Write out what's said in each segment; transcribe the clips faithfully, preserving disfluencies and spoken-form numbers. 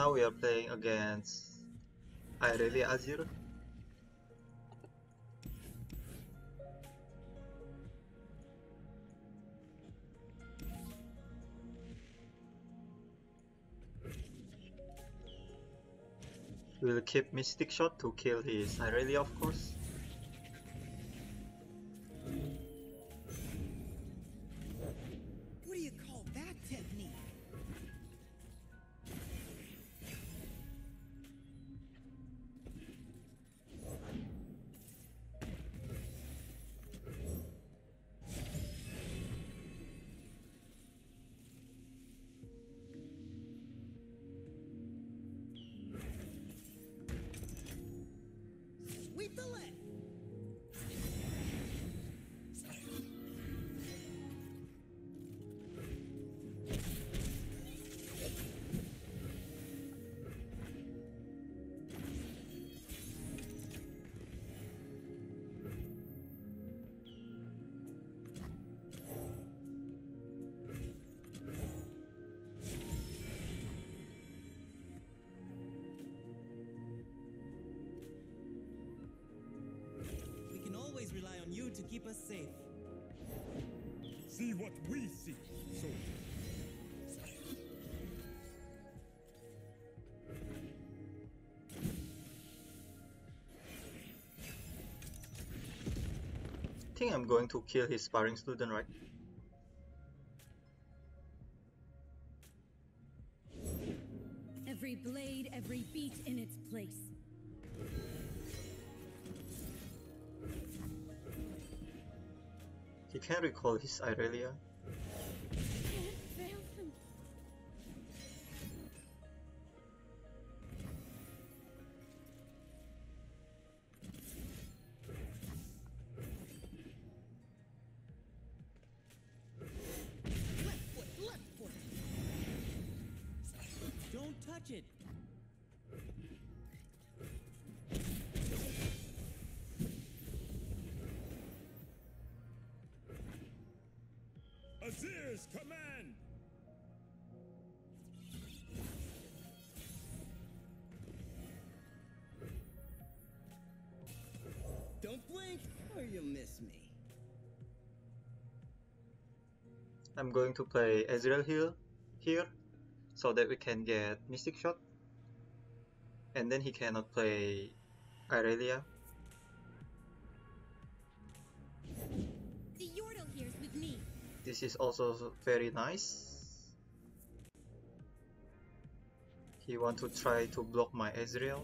Now we are playing against Irelia Azir. We'll keep Mystic Shot to kill his Irelia, of course. What do you call that technique? Sweep the leg. We can always rely on you to keep us safe. See what we see, soldier. I think I'm going to kill his sparring student, right? Every blade, every beat in its place. He can recall his Irelia. Can't fail him. Left foot, left foot. Don't touch it. Azir's command! Don't blink or you'll miss me. I'm going to play Ezreal here, here, so that we can get Mystic Shot. And then he cannot play Irelia. The Yordle here's with me. This is also very nice. He want to try to block my Ezreal.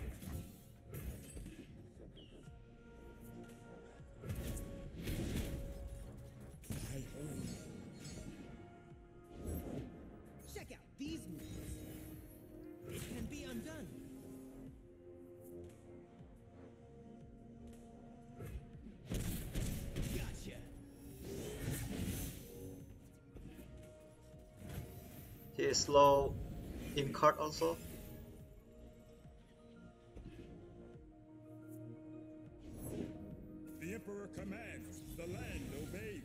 Check out these moves. It can be undone. Gotcha. He is slow in card also. The Emperor commands, the land obeys.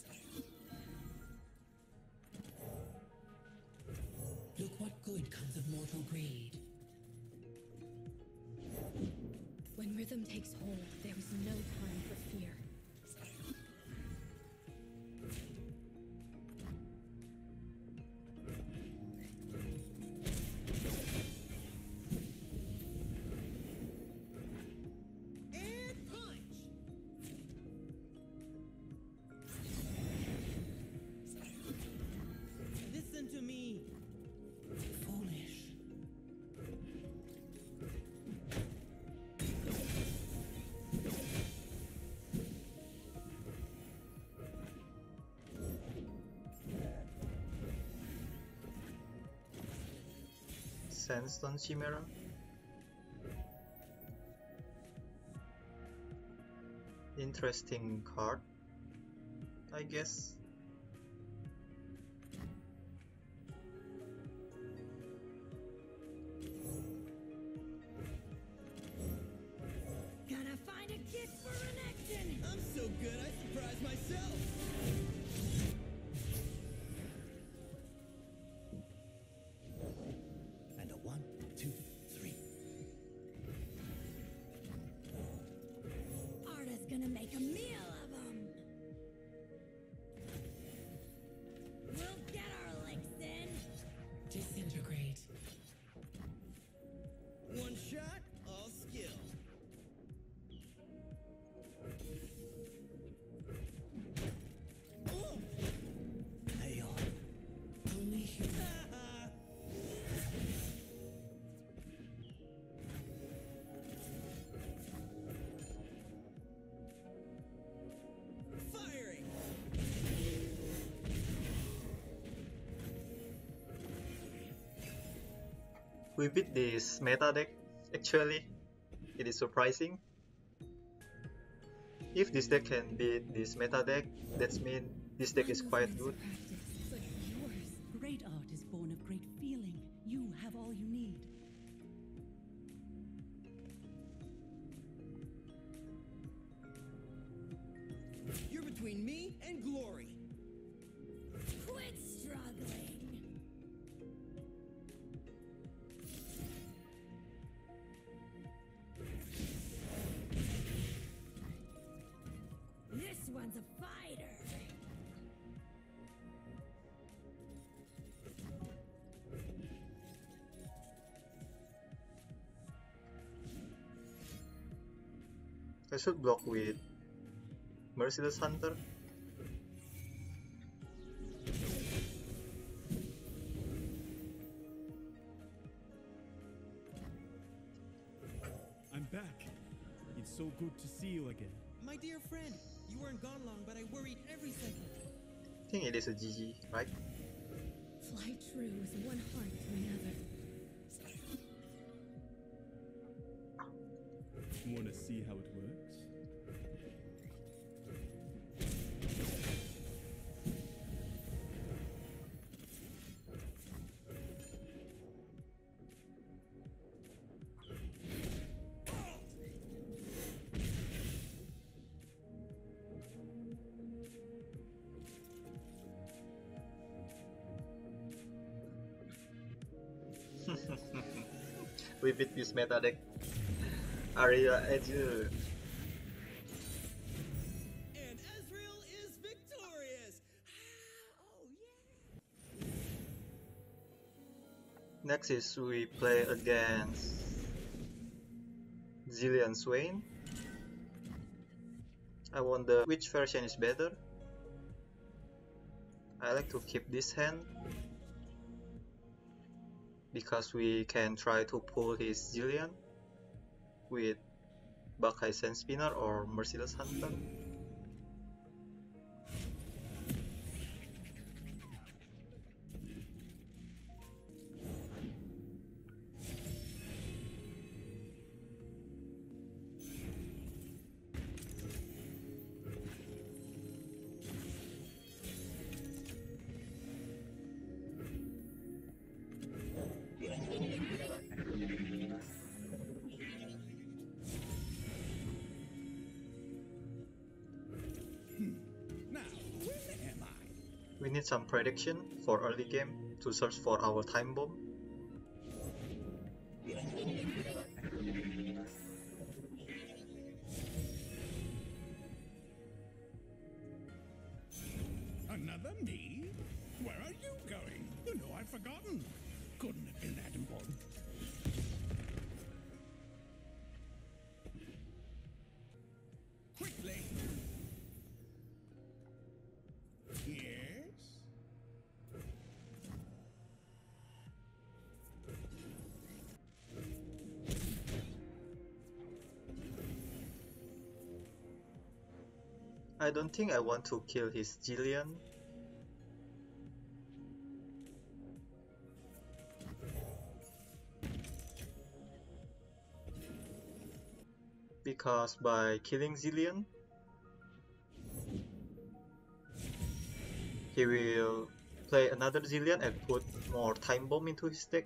Look what good comes of mortal greed. When rhythm takes hold, there is no time for fear. And punch. Listen to me. Foolish. Sandstone Chimera. Interesting card, I guess. Gonna find a gift for Renekton! I'm so good I surprised myself. And a one We beat this meta deck, actually. It is surprising. If this deck can beat this meta deck, that means this deck is quite good. But yours. Great art is born of great feeling. You have all you need. You're between me and glory. Quit struggling. This one's a fighter. I should block with Merciless Hunter. I'm back. It's so good to see you again. My dear friend, you weren't gone long, but I worried every second. I think it is a G G, right? Fly true with one heart to another. Wanna see how it works? We beat this meta deck. Aria Edge. And Ezreal is victorious! Oh, yeah! Next is we play against Zilean Swain. I wonder which version is better. I like to keep this hand because we can try to pull his Zilean with Bakai Sand Spinner or Merciless Hunter. Now, where am I? We need some prediction for early game to search for our time bomb. Another me? Where are you going? You know I've forgotten. Couldn't have been that important. Quickly. Yes? I don't think I want to kill his Zilean. Because by killing Zilean, he will play another Zilean and put more time bomb into his deck.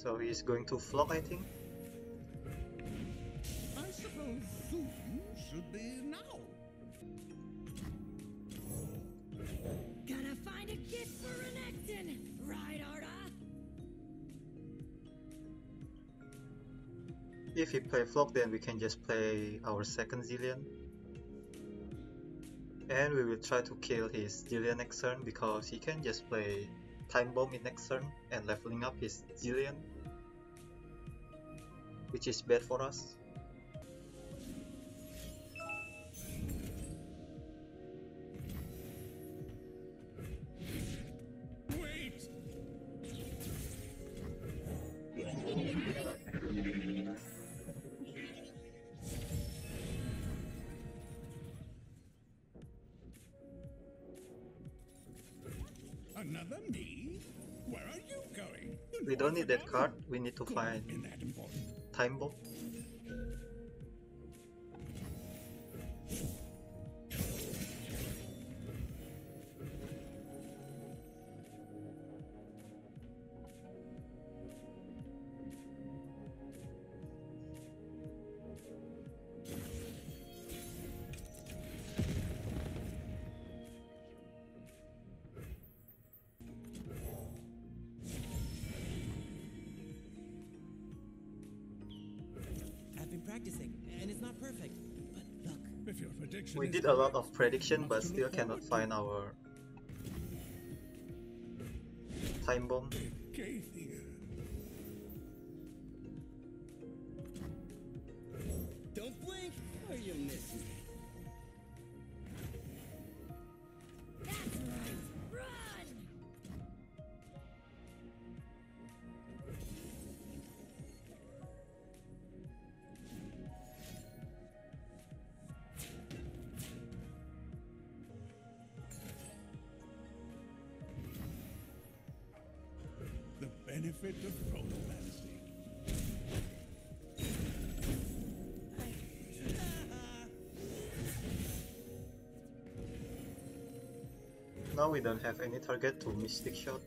So he's going to flock, I think. I suppose soon should be now. Gotta find a gift for Renekton, right, Arda? If he play flock, then we can just play our second Zilean. And we will try to kill his Zilean next turn because he can just play Time Bomb in next turn and leveling up his Zilean, which is bad for us. Wait! Another me? Where are you going? You We know don't I've need that forgotten. card, we need to Couldn't find have been that important. Time Bomb. I've been practicing, and it's not perfect. But look, If your prediction We is did a lot correct, of prediction, much but to still look cannot forward find our Time Bomb. to. Kathy. don't blink or you'll miss me. That's right, run! The benefit of chronomancy. Now we don't have any target to Mystic Shot.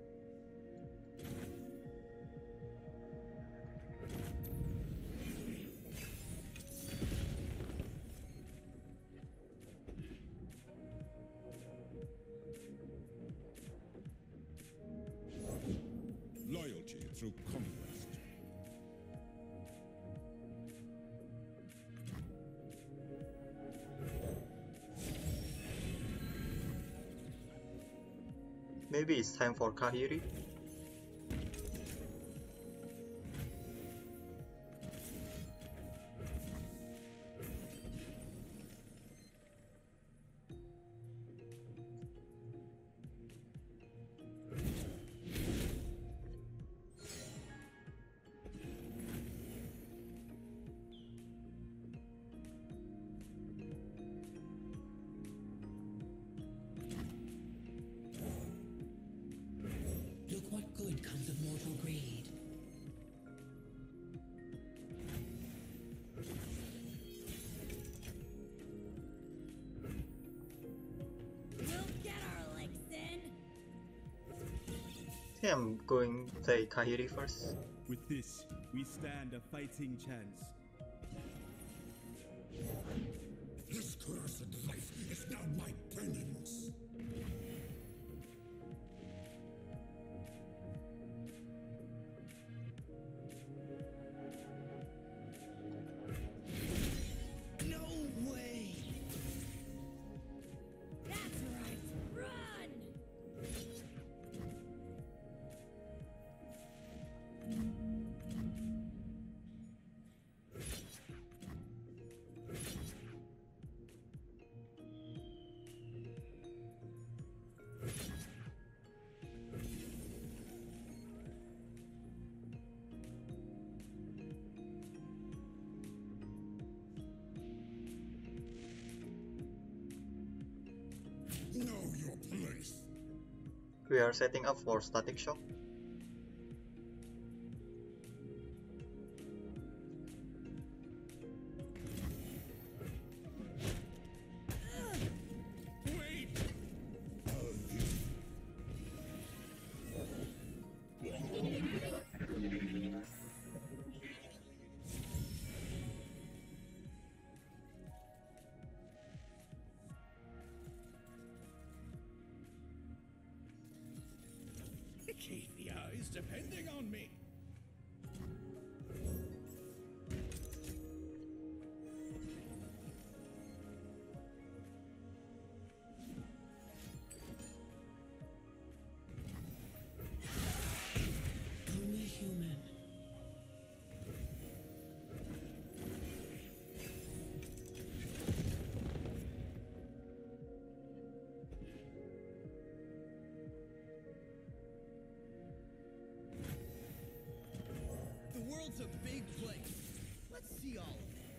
Loyalty through conquest. Maybe it's time for Kahiri. Look what good comes of mortal greed. We'll get our licks in! Yeah, I'm going to play Kahiri first. With this, we stand a fighting chance. This cursed life is now my penance. No way! That's right, run! Know your place. We are setting up for Static Shock. Wait! Everyone's depending on me. Only human. The world's a big place. Let's see all of it.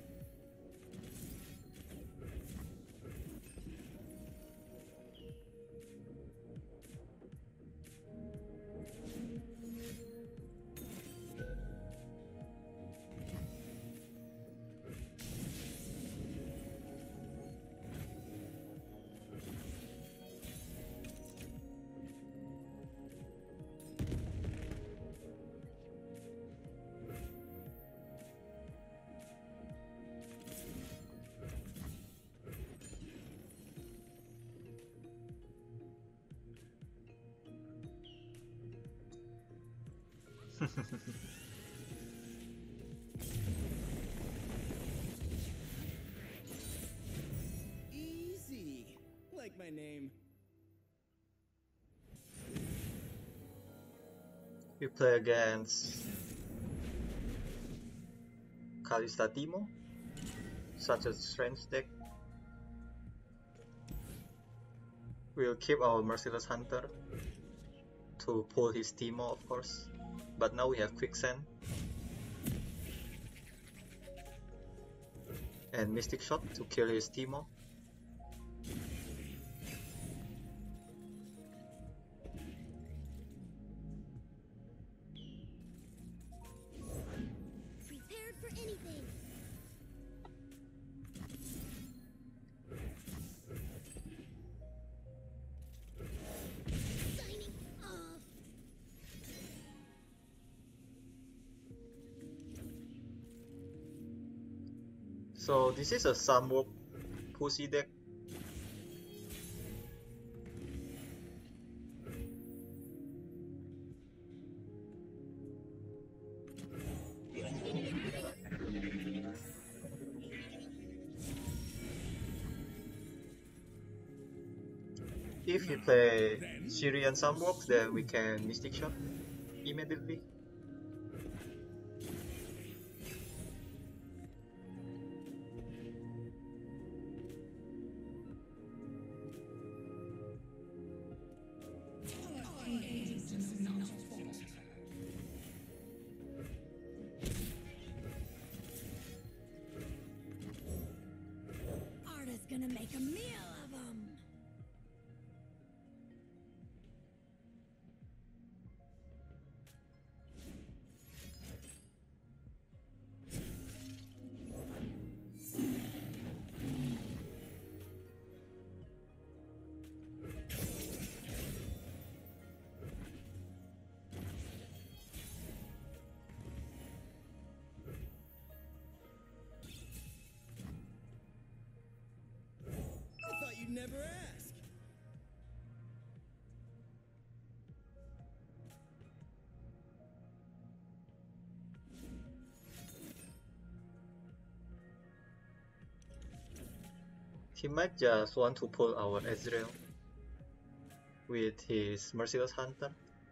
Easy. Like my name. We play against Kalista Timo, such a strange deck. We'll keep our Merciless Hunter to pull his Timo, of course, but now we have Quicksand and Mystic Shot to kill his Timo. Prepared for anything. Signing off. So this is a Samwok pussy deck. If we play Syrian Samwok, then we can Mystic Shot immediately. Arda's gonna make a meal of them. I thought you'd never ask. He might just want to pull our Ezreal with his Merciless Hunter.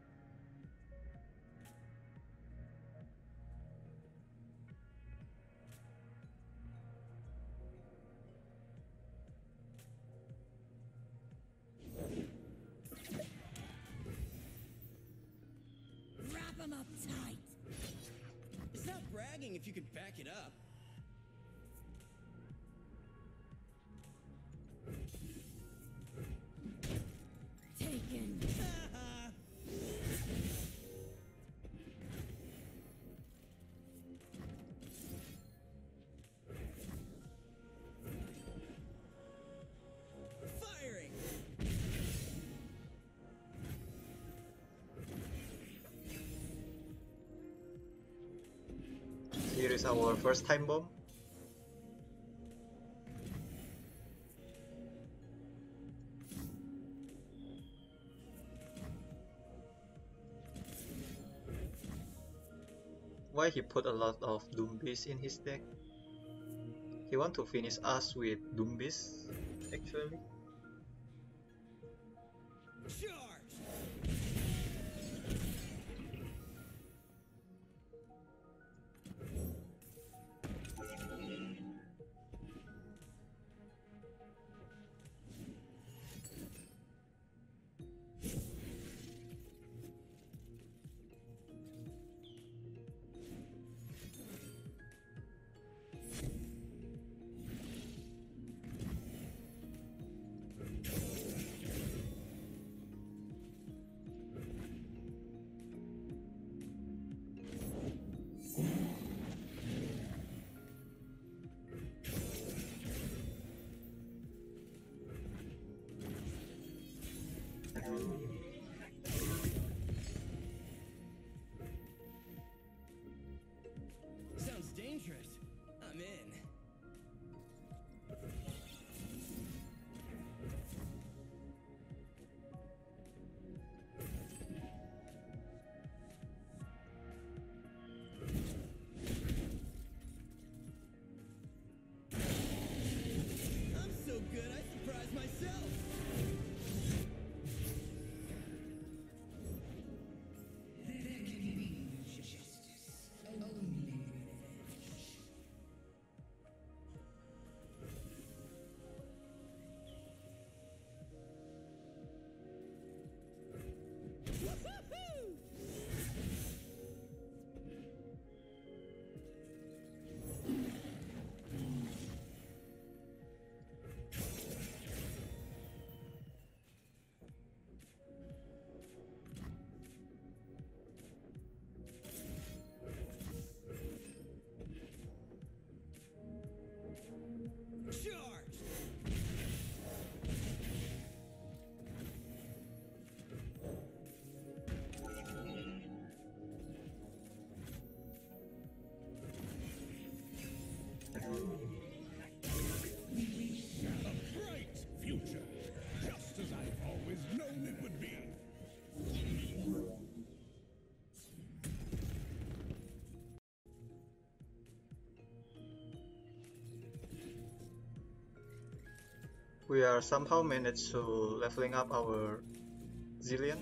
Wrap them up tight. It's not bragging if you could back it up. Taken. Firing. Here is our first time bomb. why he put a lot of Doom Beast in his deck. He want to finish us with Doom Beast, actually. Charge! Sounds dangerous. I'm in. I'm so good, I surprise myself. Woo-hoo-hoo! Charge! A bright future, just as I've always known it would be. We are somehow managed to leveling up our Zilean.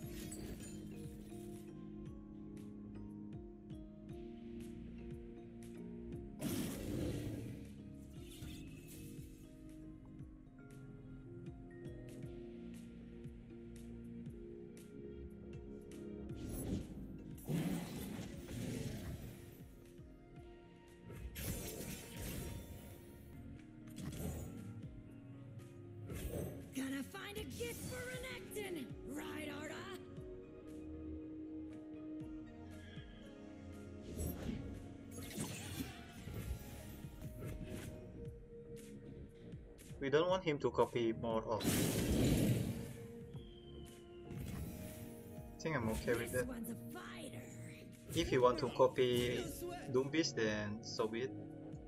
Gonna find a gift for Renekton, right, Arda? We don't want him to copy more of. I think I'm okay with This that. one's a fighter. If you want to copy Doom Beast, then so be it.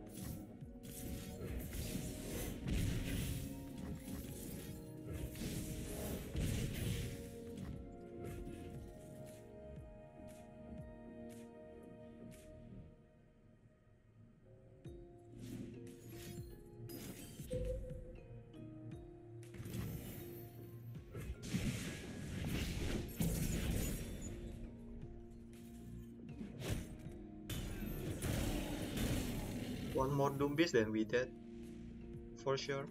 One more Doom Beast, then we dead. For sure.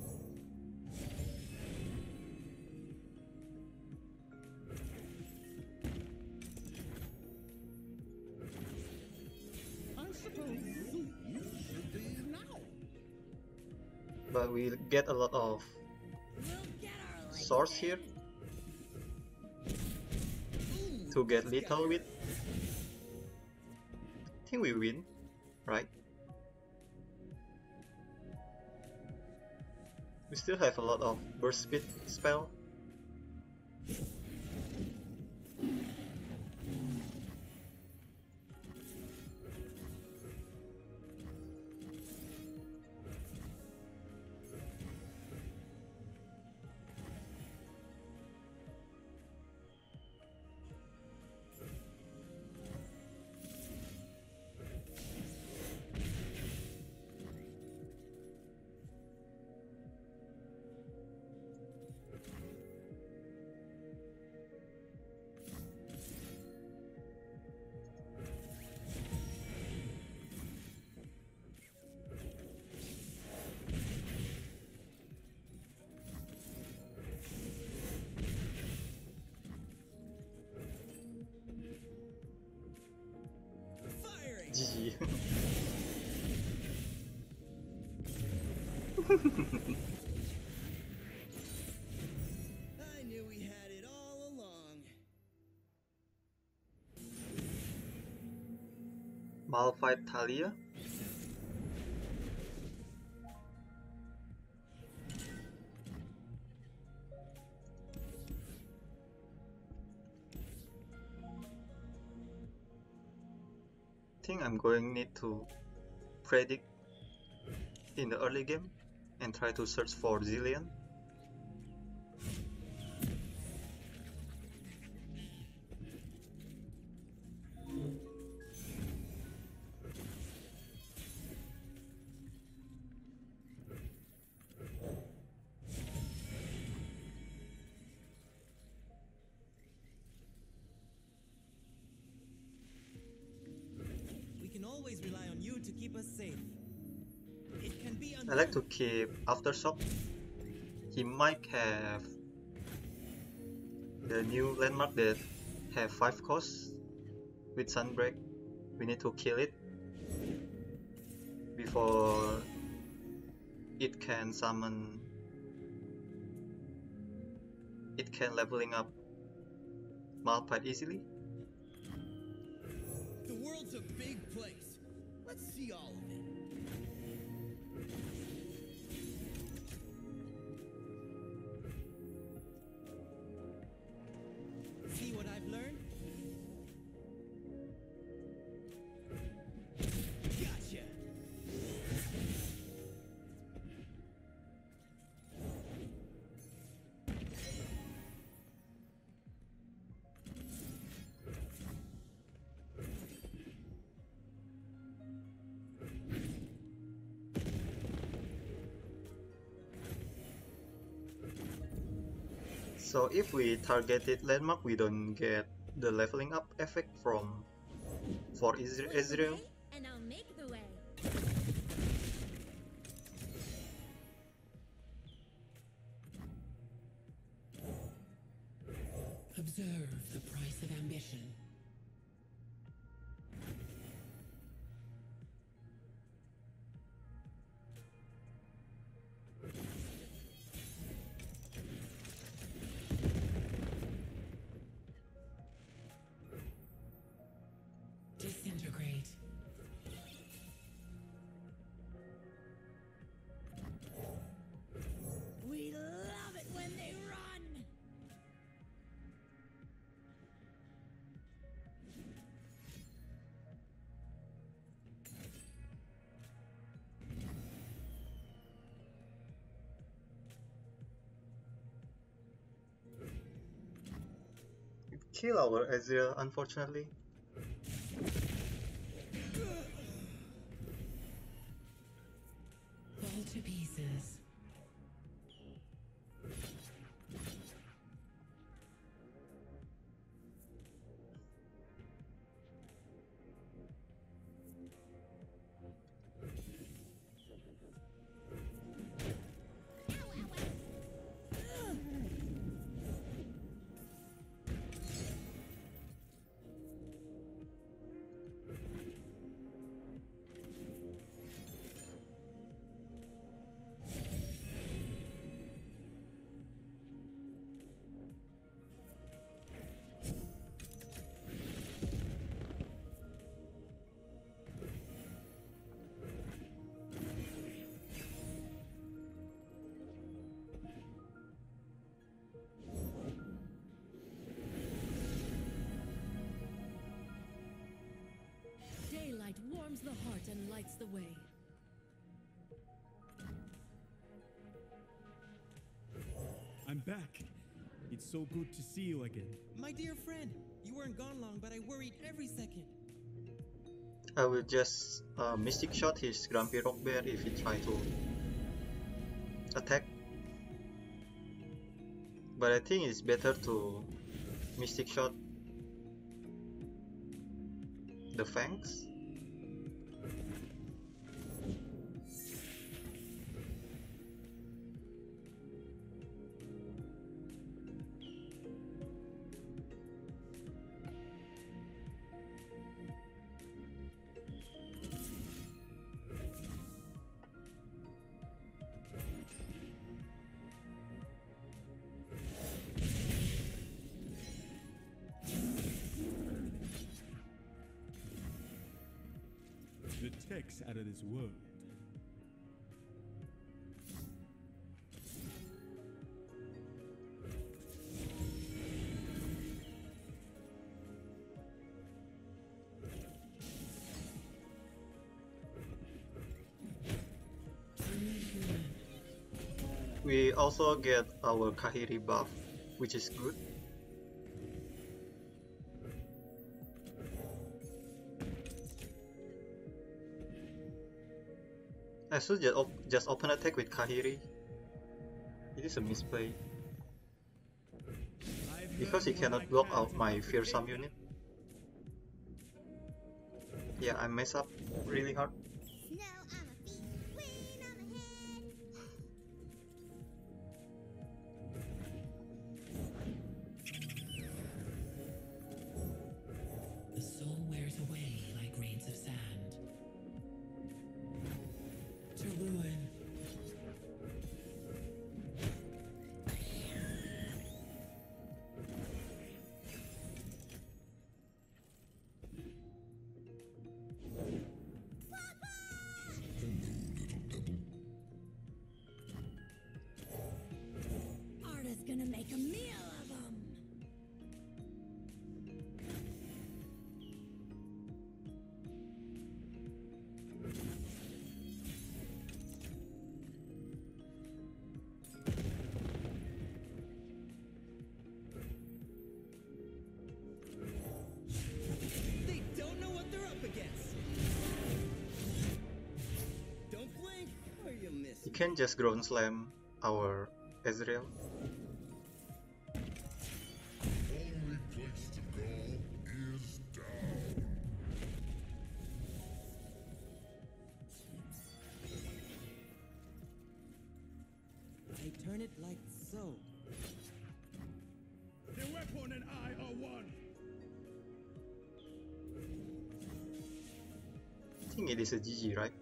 I suppose soon should be now. But we get a lot of We'll get our life swords back. here to get lethal with. I think we win, right? We still have a lot of burst speed spell. G G. I knew we had it all along. Malphite Talia. Think I'm going need to predict in the early game and try to search for Zilean. We can always rely on you to keep us safe. It can be I like to keep Aftershock. He might have the new landmark that have five costs with Sunbreak. We need to kill it before it can summon. It can leveling up Malphite easily. The world's a big place. Let's see all of it. See what I've learned? Gotcha. So if we targeted landmark, we don't get the leveling up effect from for Ezre- Ezreal. And I'll make the way. Observe the price of ambition. Disintegrate. We love it when they run. Kill our Ezreal, unfortunately. Fall to pieces. Daylight warms the heart and lights the way. I'm back. It's so good to see you again. My dear friend, you weren't gone long, but I worried every second. I will just uh, Mystic Shot his Grumpy Rock Bear if he try to attack. But I think it's better to Mystic Shot the Fangs. The tech's out of this world. We also get our Kahiri buff, which is good. I should just, op just open attack with Kahiri. It is a misplay. Because he cannot block out my fearsome unit. Yeah, I mess up really hard. Snow on my feet, wind on my head. The soul wears away like grains of sand. To ruin. Arda's gonna make a meal of them. They don't know what they're up against. Don't blink or you'll miss. You can just ground slam our Ezreal. Only place to go is down. I turn it like so. The weapon and I are one. I think it is a G G, right?